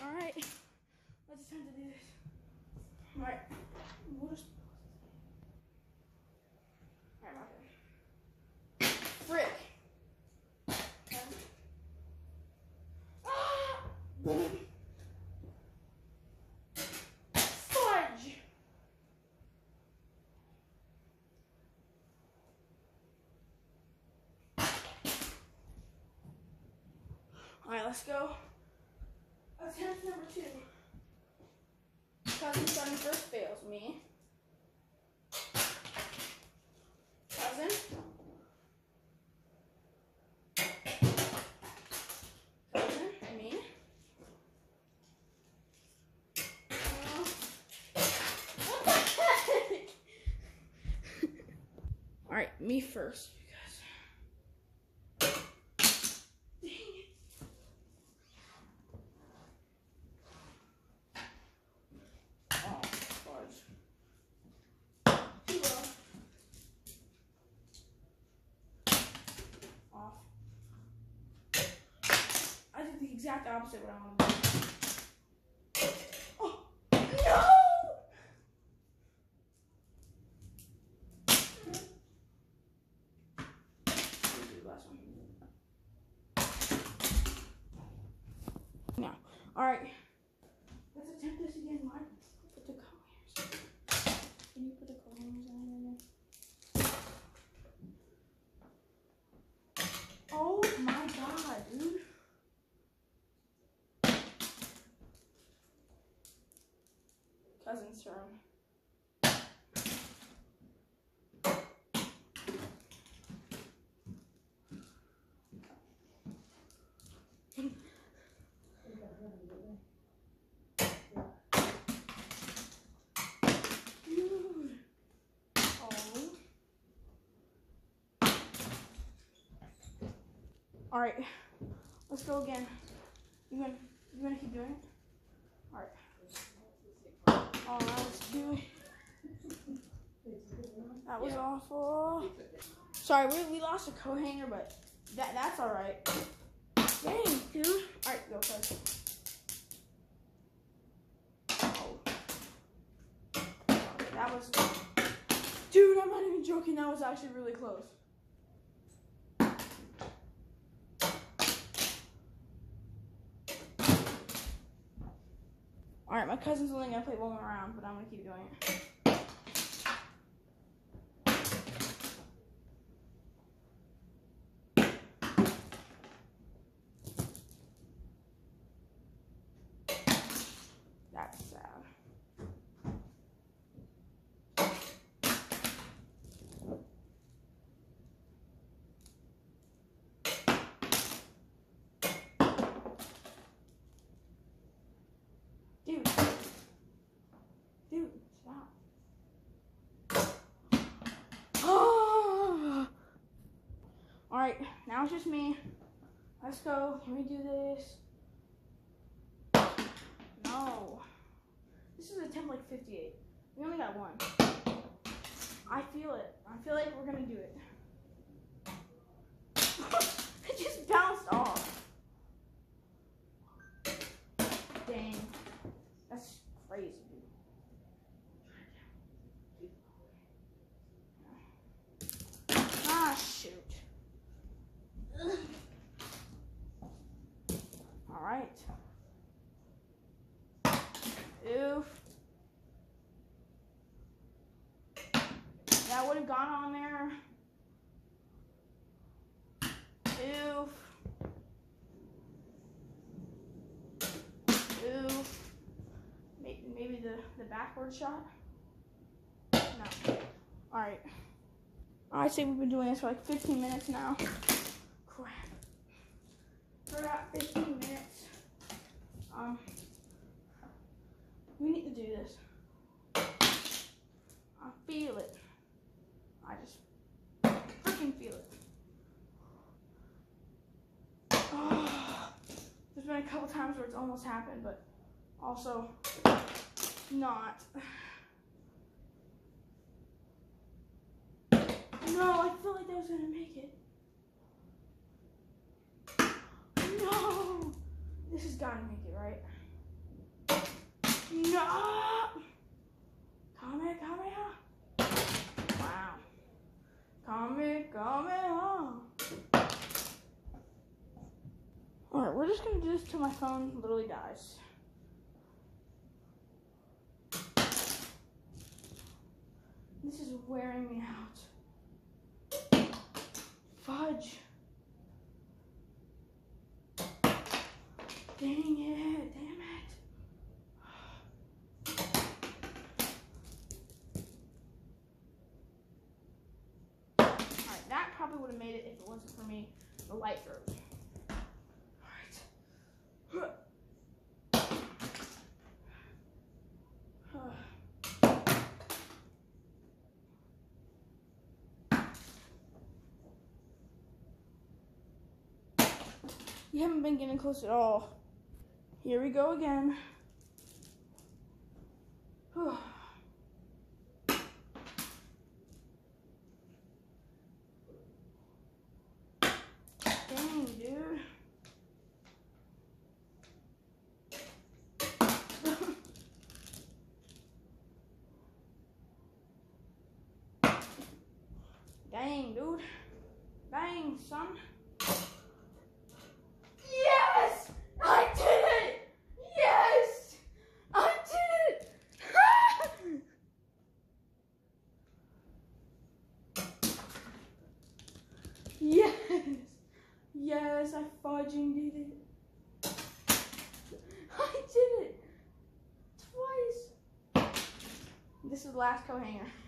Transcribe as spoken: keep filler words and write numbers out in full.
All right, let's attempt to do this. All right, we'll just. All right, okay. Frick. Okay. Ah! Fudge. All right, let's go. Attempt number two. Cousin son first fails me. Cousin. Cousin, me. Uh, what the heck? All right, me first, you guys. Dang it. Oh, fudge. Too low. Off. I did the exact opposite of what I want to do. Oh, no! Let's do the last one. Now, all right. Let's attempt this again, Mark. Put the colors. Can you put the colors on there? Oh my god, dude. Cousin's turn. Dude. Oh. All right, let's go again. You gonna you gonna keep doing it? All right. Oh, that was two. That was awful. Sorry, we we lost a coat hanger, but that that's all right. Dang, dude. All right, go first. Oh. That was, dude. I'm not even joking. That was actually really close. All right, my cousin's only gonna play one more round, but I'm gonna keep doing it. That's sad. Dude. Dude, stop. Oh. All right, now it's just me. Let's go. Can we do this? No. This is attempt like fifty-eight. We only got one. I feel it. I feel like we're gonna do it. It just bounced off. Dang. That's crazy, dude. Ah, shoot. Ugh. All right. Oof. That would have gone on there. Oof. Oof. Maybe, maybe the, the backward shot. No. All right. I say we've been doing this for like fifteen minutes now. Crap. For about fifteen minutes. Um, we need to do this. I feel it. I just freaking feel it. Oh, there's been a couple times where it's almost happened, but also not. No, I feel like I was gonna make it. No! This has gotta make it, right? shot. Come here, come here. Wow. Come here, come here. Alright, we're just gonna do this till my phone literally dies. This is wearing me out. Fudge. Dang it, damn it. Alright, that probably would have made it if it wasn't for me. The light broke. Alright. You haven't been getting close at all. Here we go again. Dang, dude. Dang, dude. Dang, son. Yes! I did it! Yes! I did it! Yes! Yes, I fudging did it. I did it! Twice! This is the last coat hanger.